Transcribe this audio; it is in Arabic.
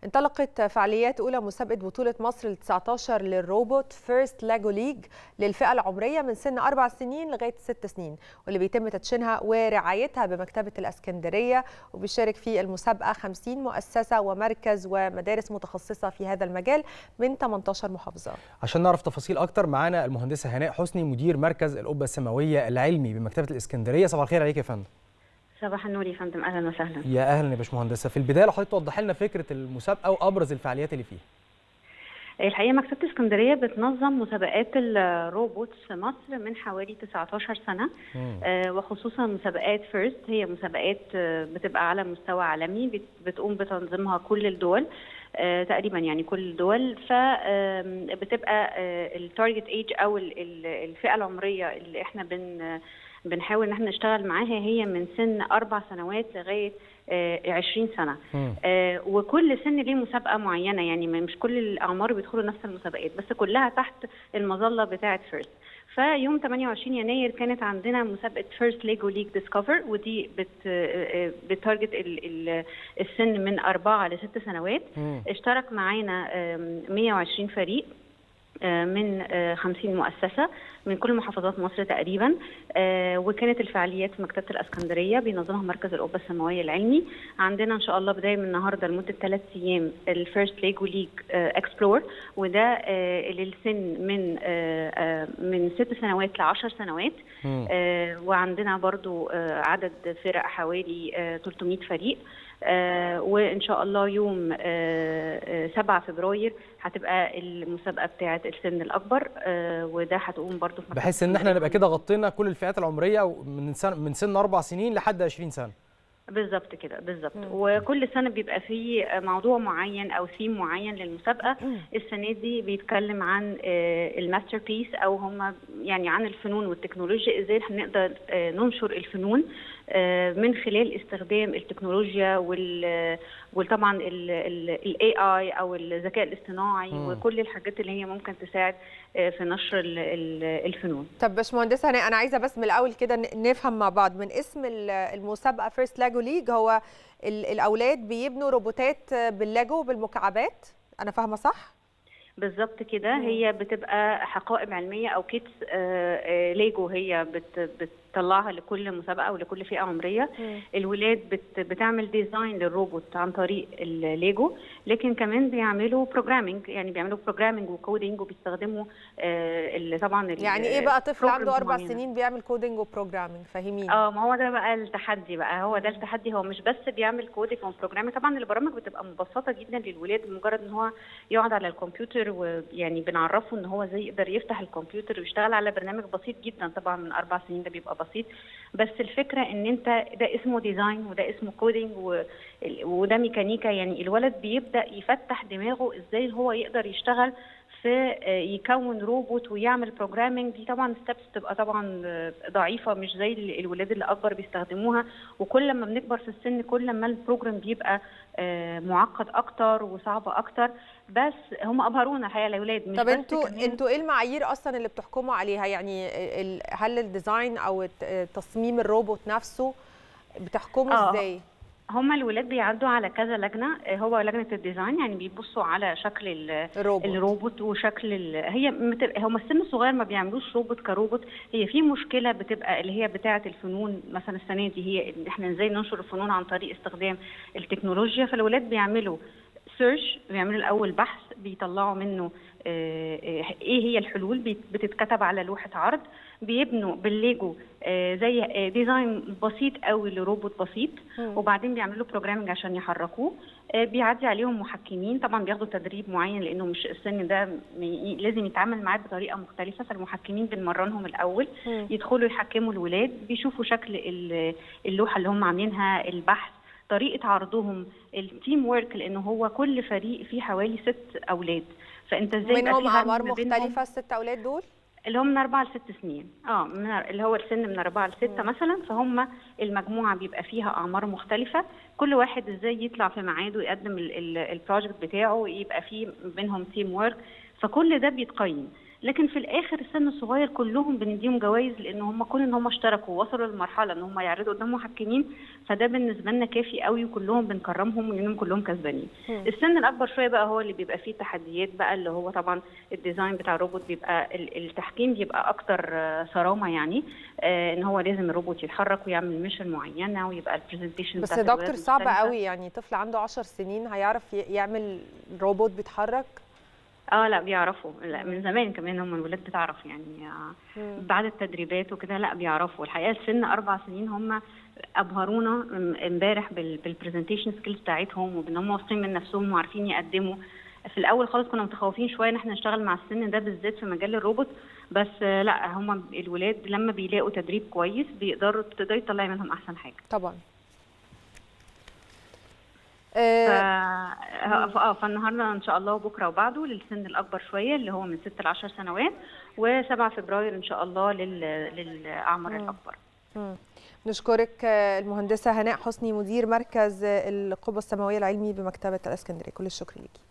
انطلقت فعاليات أولى مسابقة بطولة مصر ال 19 للروبوت فيرست لاجو ليج للفئة العمرية من سن 4 سنين لغاية 6 سنين، واللي بيتم تدشينها ورعايتها بمكتبة الإسكندرية، وبيشارك في المسابقة 50 مؤسسة ومركز ومدارس متخصصة في هذا المجال من 18 محافظة. عشان نعرف تفاصيل أكتر معانا المهندسة هناء حسني مدير مركز القبة السماوية العلمي بمكتبة الإسكندرية. صباح الخير عليك يا فندم. صباح النور يا فندم، اهلا وسهلا. يا اهلا يا باشمهندسه. في البدايه لو حضرتك توضحي لنا فكره المسابقه وابرز الفعاليات اللي فيها. الحقيقه مكتبه اسكندريه بتنظم مسابقات الروبوتس في مصر من حوالي 19 سنه، وخصوصا مسابقات فيرست. هي مسابقات بتبقى على مستوى عالمي، بتقوم بتنظيمها كل الدول تقريبا، يعني كل الدول. فبتبقى التارجت ايج او الفئه العمريه اللي احنا بنحاول ان احنا نشتغل معاها هي من سن 4 سنوات لغايه 20 سنه. وكل سن ليه مسابقه معينه، يعني مش كل الاعمار بيدخلوا نفس المسابقات، بس كلها تحت المظله بتاعه فيرست. فيوم 28 يناير كانت عندنا مسابقه فيرست ليجو ليج ديسكفر، ودي بتارجت السن من 4 ل 6 سنوات. اشترك معانا 120 فريق من 50 مؤسسة من كل محافظات مصر تقريبا. وكانت الفعاليات في مكتبة الإسكندرية بينظمها مركز القبة السماوية العلمي. عندنا إن شاء الله بداية من النهاردة لمدة 3 أيام الفيرست ليجو ليج اكسبلور، وده للسن من 6 سنوات ل 10 سنوات. وعندنا برضو عدد فرق حوالي 300 فريق. وإن شاء الله يوم 7 فبراير هتبقى المسابقة بتاعة السن الأكبر، وده هتقوم برضو في بحيث إن احنا نبقى كده غطينا كل الفئات العمرية من سن 4 سنين لحد 20 سنة. بالظبط كده، بالظبط. وكل سنه بيبقى فيه موضوع معين او ثيم معين للمسابقه. السنه دي بيتكلم عن الماستر بيس، او هم يعني عن الفنون والتكنولوجيا، ازاي هنقدر ننشر الفنون من خلال استخدام التكنولوجيا وطبعا الاي اي او الذكاء الاصطناعي وكل الحاجات اللي هي ممكن تساعد في نشر الفنون. طب باشمهندسه هناء، انا عايزه بس من الاول كده نفهم مع بعض من اسم المسابقه فيرست لاجو ليج. هو الاولاد بيبنوا روبوتات باللاجو بالمكعبات، انا فاهمه صح؟ بالظبط كده. هي بتبقى حقائب علميه او كيتس ليجو، هي بتطلعها لكل مسابقه ولكل فئه عمريه. الولاد بتعمل ديزاين للروبوت عن طريق الليجو، لكن كمان بيعملوا بروجرامينج، يعني بيعملوا بروجرامينج وكودينج، وبيستخدموا طبعا يعني ايه بقى طفل عنده 4 سنين بيعمل كودينج وبروجرامينج؟ فاهميني. ما هو ده بقى التحدي بقى، هو ده التحدي. هو مش بس بيعمل كودينج وبروجرامينج، طبعا البرامج بتبقى مبسطه جدا للولاد، مجرد ان هو يقعد على الكمبيوتر، ويعني بنعرفه ان هو ازاي يقدر يفتح الكمبيوتر ويشتغل على برنامج بسيط جدا. طبعا من 4 سنين ده بيبقى بسيط، بس الفكره ان انت ده اسمه ديزاين وده اسمه كودينج وده ميكانيكا. يعني الولد بيبدا يفتح دماغه ازاي هو يقدر يشتغل في يكون روبوت ويعمل بروجرامينج. دي طبعا ستيبس بتبقى طبعا ضعيفه، مش زي الولاد اللي اكبر بيستخدموها. وكل ما بنكبر في السن كل ما البروجرام بيبقى معقد اكتر وصعب اكتر. بس هم ابهرونا الحقيقه الاولاد. مش طب بس انتوا ايه المعايير اصلا اللي بتحكموا عليها؟ يعني هل الديزاين او تصميم الروبوت نفسه بتحكموا ازاي؟ هم الولاد بيعدوا على كذا لجنه. هو لجنه الديزاين، يعني بيبصوا على شكل الروبوت وشكل هم السن الصغير ما بيعملوش روبوت كروبوت. هي في مشكله بتبقى اللي هي بتاعه الفنون، مثلا السنه دي هي ان احنا ازاي ننشر الفنون عن طريق استخدام التكنولوجيا. فالولاد بيعملوا سيرش، بيعملوا الاول بحث، بيطلعوا منه ايه هي الحلول، بتتكتب على لوحه عرض. بيبنوا بالليجو زي ديزاين بسيط قوي لروبوت بسيط، وبعدين بيعملوا بروجرامنج عشان يحركوه. بيعدي عليهم محكمين، طبعا بياخدوا تدريب معين لانه مش السن ده لازم يتعامل معاه بطريقه مختلفه. فالمحكمين بنمرنهم الاول يدخلوا يحكموا الولاد، بيشوفوا شكل اللوحه اللي هم عاملينها، البحث، طريقه عرضهم، التيم ورك، لانه هو كل فريق فيه حوالي 6 اولاد. فانت ازاي منهم اعمار مختلفه ال6 اولاد دول؟ اللي هم من 4 ل 6 سنين، اللي هو السن من 4 ل 6 مثلا. فهم المجموعه بيبقى فيها اعمار مختلفه، كل واحد ازاي يطلع في ميعاده ويقدم البروجكت بتاعه، يبقى فيه بينهم تيم ورك. فكل ده بيتقيم. لكن في الاخر السن الصغير كلهم بنديهم جوائز، لان هم كون ان هم اشتركوا ووصلوا للمرحله ان هم يعرضوا قدام محكمين، فده بالنسبه لنا كافي قوي، وكلهم بنكرمهم لانهم كلهم كسبانين. السن الاكبر شويه بقى هو اللي بيبقى فيه تحديات بقى، اللي هو طبعا الديزاين بتاع الروبوت بيبقى التحكيم بيبقى اكتر صرامه، يعني ان هو لازم الروبوت يتحرك ويعمل ميشن معينه ويبقى البرزنتيشن بس يا دكتور صعب قوي، يعني طفل عنده 10 سنين هيعرف يعمل روبوت بيتحرك؟ لا بيعرفوا، لا من زمان كمان هم الولاد بتعرف يعني بعد التدريبات وكده، لا بيعرفوا. الحقيقه السن 4 سنين هم ابهرونا امبارح بالبرزنتيشن سكيلز بتاعتهم، وبان هم واثقين من نفسهم وعارفين يقدموا. في الاول خالص كنا متخوفين شويه ان احنا نشتغل مع السن ده بالذات في مجال الروبوت، بس لا هم الولاد لما بيلاقوا تدريب كويس بتقدري تطلعي منهم احسن حاجه. طبعا. فالنهارده ان شاء الله وبكره وبعده للسن الاكبر شويه اللي هو من 6 ل 10 سنوات، و7 فبراير ان شاء الله للاعمار الاكبر. نشكرك المهندسه هناء حسني، مدير مركز القبه السماويه العلمي بمكتبه الاسكندريه، كل الشكر ليكي.